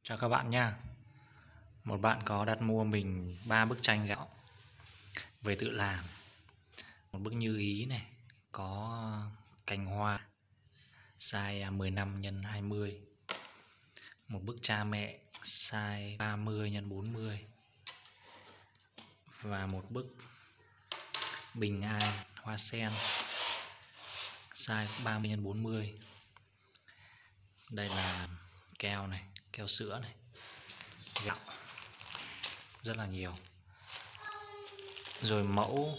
Chào các bạn nha. Một bạn có đặt mua mình 3 bức tranh gạo về tự làm. Một bức như ý này, có cành hoa size 15 x 20. Một bức cha mẹ size 30 x 40. Và một bức bình an hoa sen size 30 x 40. Đây là keo này, keo sữa này, gạo rất là nhiều. Rồi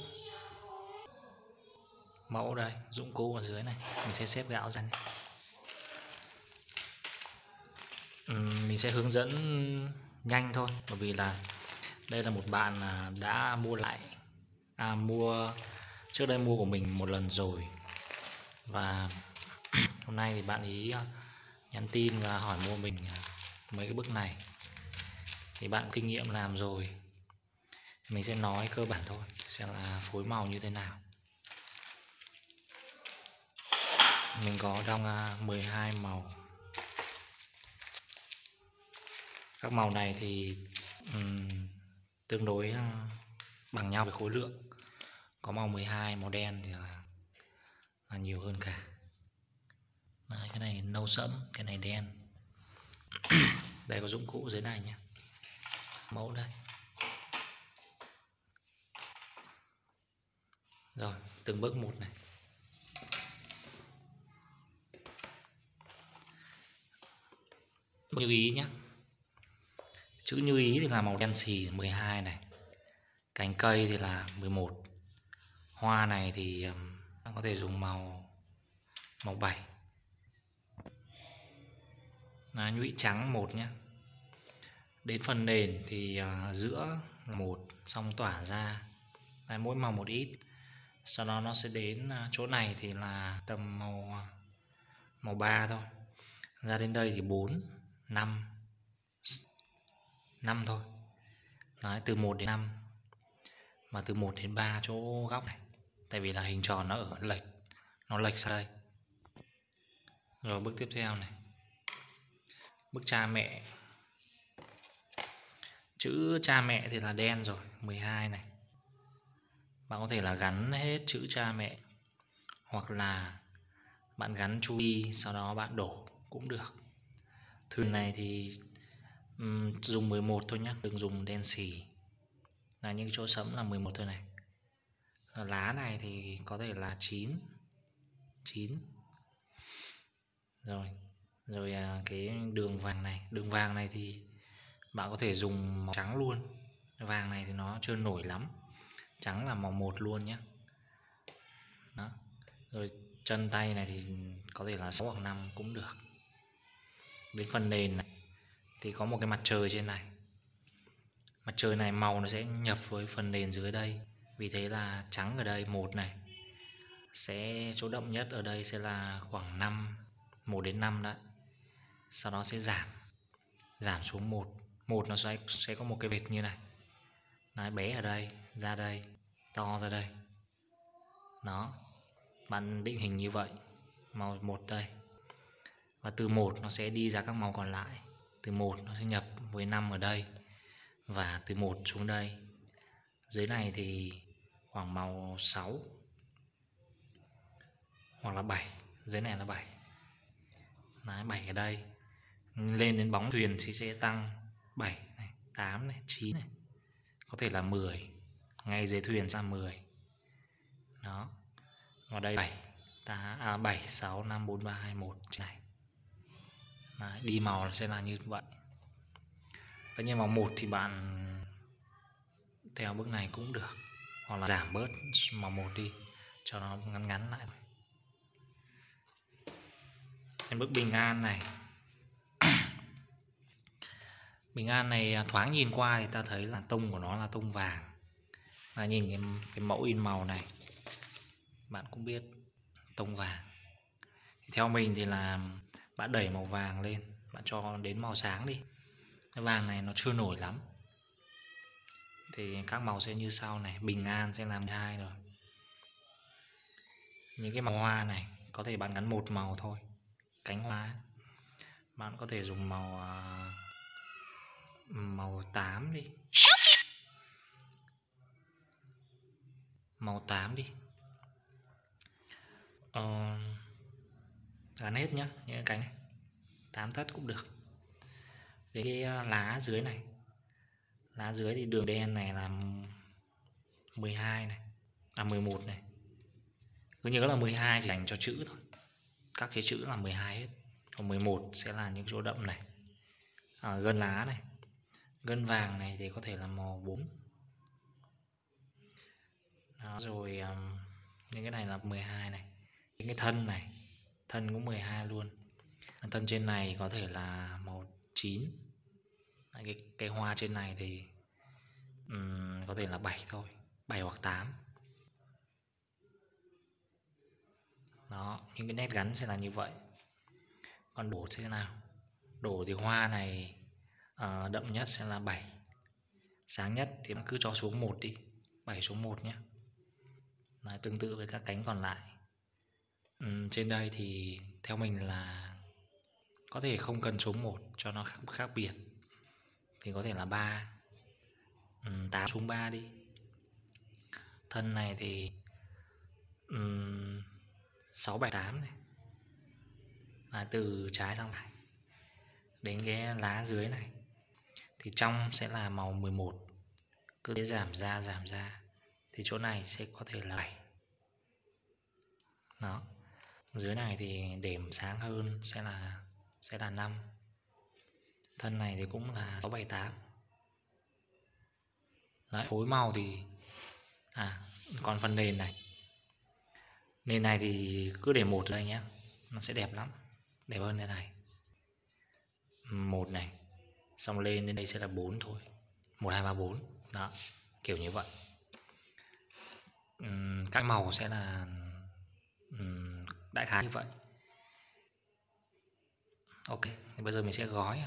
mẫu đây, dụng cụ ở dưới này, mình sẽ xếp gạo ra nhé. Mình sẽ hướng dẫn nhanh thôi, bởi vì là đây là một bạn đã mua lại trước đây mua của mình một lần rồi, và hôm nay thì bạn ý nhắn tin và hỏi mua mình mấy cái bức này. Thì bạn kinh nghiệm làm rồi, mình sẽ nói cơ bản thôi, xem là phối màu như thế nào. Mình có đong 12 màu. Các màu này thì tương đối bằng nhau về khối lượng. Có màu 12, màu đen thì là nhiều hơn cả. Đấy, cái này nâu sẫm, cái này đen. Đây có dụng cụ dưới này nhé. Mẫu đây. Rồi, từng bước một này. Như ý nhé. Chữ như ý thì là màu đen xì 12 này. Cành cây thì là 11. Hoa này thì có thể dùng màu 7. Nhụy trắng 1 nhé. Đến phần nền thì giữa là 1, xong tỏa ra mỗi màu một ít. Sau đó nó sẽ đến chỗ này thì là tầm màu 3 thôi. Ra đến đây thì 4, 5 thôi. Đấy, từ 1 đến 5. Và từ 1 đến 3 chỗ góc này. Tại vì là hình tròn nó ở lệch, nó lệch sang đây. Rồi bước tiếp theo này. Bức cha mẹ. Chữ cha mẹ thì là đen rồi, 12 này. Bạn có thể là gắn hết chữ cha mẹ, hoặc là bạn gắn chu vi sau đó bạn đổ cũng được. Thuyền này thì dùng 11 thôi nhé, đừng dùng đen xì. Là những chỗ sẫm là 11 thôi này. Lá này thì có thể là 9. Rồi cái đường vàng này thì bạn có thể dùng màu trắng luôn. Vàng này thì nó chưa nổi lắm. Trắng là màu 1 luôn nhé. Đó. Rồi chân tay này thì có thể là 6 hoặc 5 cũng được. Đến phần nền này thì có một cái mặt trời trên này. Mặt trời này màu nó sẽ nhập với phần nền dưới đây. Vì thế là trắng ở đây 1 này. Sẽ chỗ đậm nhất ở đây sẽ là khoảng 5, 1 đến 5 đấy. Sau đó sẽ giảm xuống 1. 1 nó sẽ có một cái vệt như này. Đấy, bé ở đây, ra đây, to ra đây. Đó. Bạn định hình như vậy. Màu 1 đây. Và từ 1 nó sẽ đi ra các màu còn lại. Từ 1 nó sẽ nhập với 5 ở đây. Và từ 1 xuống đây. Dưới này thì khoảng màu 6 hoặc là 7. Dưới này là 7. Đấy, 7 ở đây. Lên đến bóng thuyền thì sẽ tăng 7 này, 8 này, 9 này. Có thể là 10. Ngay dưới thuyền ra 10. Đó. Và đây 7, 6, 5, 4, 3, 2, 1 này. Đấy, đi màu sẽ là như vậy. Tất nhiên màu 1 thì bạn theo bước này cũng được, hoặc là giảm bớt màu 1 đi cho nó ngắn lại. Đến bức bình an này. Bình an này thoáng nhìn qua thì ta thấy là tông của nó là tông vàng. Nhìn cái mẫu in màu này bạn cũng biết tông vàng. Theo mình thì là bạn đẩy màu vàng lên, bạn cho đến màu sáng đi. Cái vàng này nó chưa nổi lắm. Thì các màu sẽ như sau này. Bình an sẽ làm 2 rồi. Những cái màu hoa này có thể bạn gắn 1 màu thôi. Cánh hoa bạn có thể dùng màu 8 đi. Màu 8 đi. Gắn hết nhá, những cái này 8 thất cũng được. Đến cái lá dưới này, lá dưới thì đường đen này là 12 này, 11 này. Cứ nhớ là 12 chỉ dành cho chữ thôi, các cái chữ là 12 hết, còn 11 sẽ là những chỗ đậm này. Gân lá này, gân vàng này thì có thể là màu 4. Đó, rồi những cái này là 12 này. Những cái thân này, thân cũng 12 luôn. Thân trên này có thể là màu 9. Cái hoa trên này thì có thể là 7 thôi, 7 hoặc 8. Đó, những cái nét gắn sẽ là như vậy. Còn đổ sẽ thế nào? Đổ thì hoa này đậm nhất sẽ là 7, sáng nhất thì cứ cho xuống 1 đi, 7 xuống 1 nhé. Đấy, tương tự với các cánh còn lại. Trên đây thì theo mình là có thể không cần xuống 1 cho nó khác biệt, thì có thể là 3, 8 xuống 3 đi. Thân này thì 6, 7, 8 này. Từ trái sang phải. Đến cái lá dưới này thì trong sẽ là màu 11, cứ thế giảm ra thì chỗ này sẽ có thể là 7. Đó, dưới này thì điểm sáng hơn sẽ là 5. Thân này thì cũng là 6, 7, 8. Đấy, phối màu thì còn phần nền này, nền này thì cứ để 1 đây nhé, nó sẽ đẹp lắm, đẹp hơn thế này. 1 này, xong lên đến đây sẽ là 4 thôi, 1, 2, 3, 4. Đó, kiểu như vậy. Các màu sẽ là đại khái như vậy. Ok, thì bây giờ mình sẽ gói.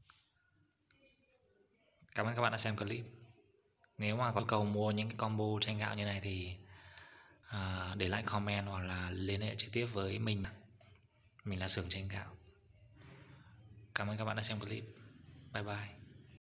Cảm ơn các bạn đã xem clip. Nếu mà có cầu mua những cái combo chanh gạo như này thì để lại comment hoặc là liên hệ trực tiếp với mình. Mình là Xưởng Chanh Gạo. Cảm ơn các bạn đã xem clip. Bye bye.